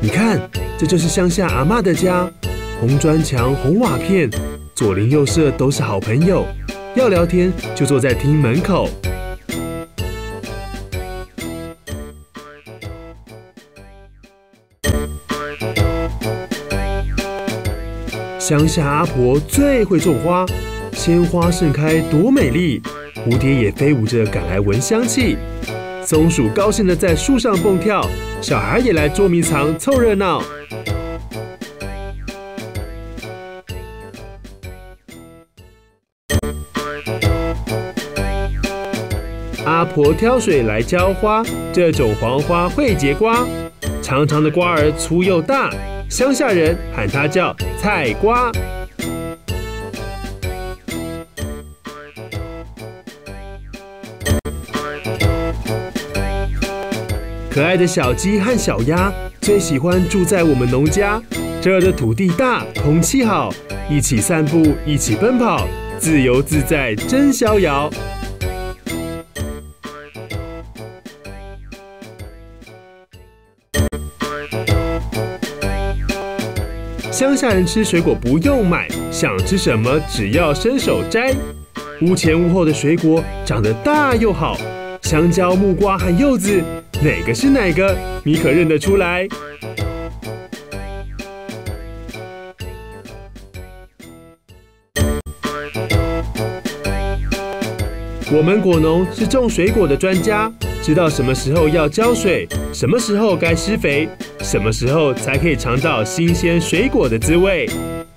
你看，这就是乡下阿嬷的家，红砖墙、红瓦片，左邻右舍都是好朋友，要聊天就坐在厅门口。乡下阿婆最会种花，鲜花盛开多美丽，蝴蝶也飞舞着赶来闻香气。松鼠高兴地在树上蹦跳，小孩也来捉迷藏凑热闹。阿婆挑水来浇花，这种黄花会结瓜，长长的瓜儿粗又大，乡下人喊它叫菜瓜。可爱的小鸡和小鸭最喜欢住在我们农家，这儿的土地大，空气好，一起散步，一起奔跑，自由自在，真逍遥。乡下人吃水果不用买，想吃什么只要伸手摘。屋前屋后的水果长得大又好，香蕉、木瓜和柚子，哪个是哪个？你可认得出来？我们果农是种水果的专家，知道什么时候要浇水，什么时候该施肥，什么时候才可以尝到新鲜水果的滋味。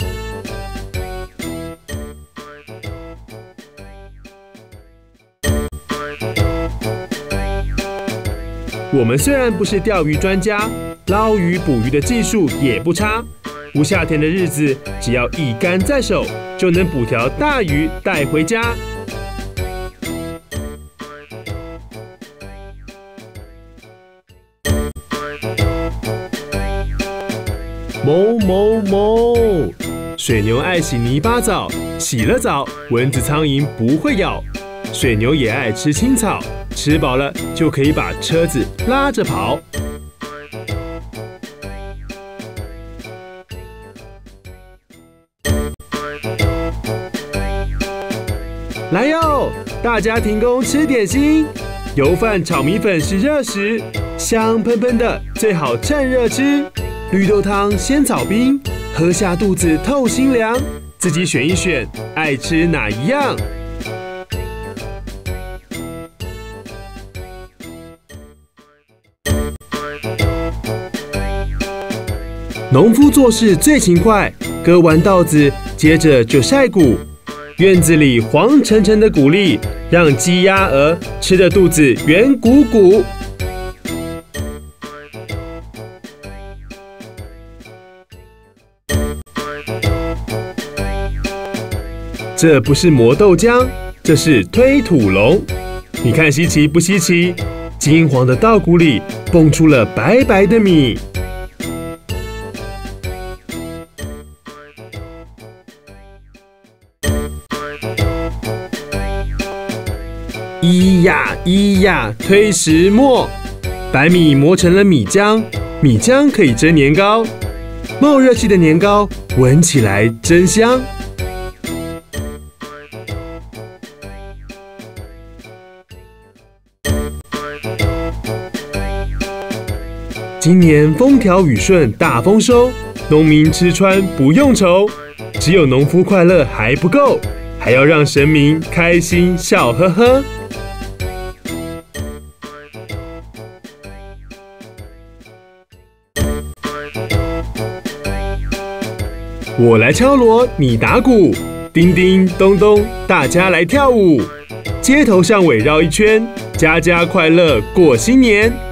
我们虽然不是钓鱼专家，捞鱼捕鱼的技术也不差。不下田的日子，只要一竿在手，就能捕条大鱼带回家。哞哞哞，水牛爱洗泥巴澡，洗了澡，蚊子苍蝇不会咬。水牛也爱吃青草，吃饱了就可以把车子拉着跑。来哟，大家停工吃点心，油饭炒米粉是热食，香喷喷的，最好趁热吃。绿豆汤、仙草冰，喝下肚子透心凉。自己选一选，爱吃哪一样？农夫做事最勤快，割完稻子，接着就晒谷。院子里黄澄澄的谷粒，让鸡鸭鹅吃的肚子圆鼓鼓。这不是磨豆浆，这是推土龙。你看稀奇不稀奇？金黄的稻谷里蹦出了白白的米。咿呀咿呀推石磨，白米磨成了米浆，米浆可以蒸年糕。冒热气的年糕，闻起来真香。今年风调雨顺，大丰收，农民吃穿不用愁。只有农夫快乐还不够，还要让神明开心笑呵呵。我来敲锣，你打鼓，叮叮咚咚，大家来跳舞。街头巷尾绕一圈，家家快乐过新年。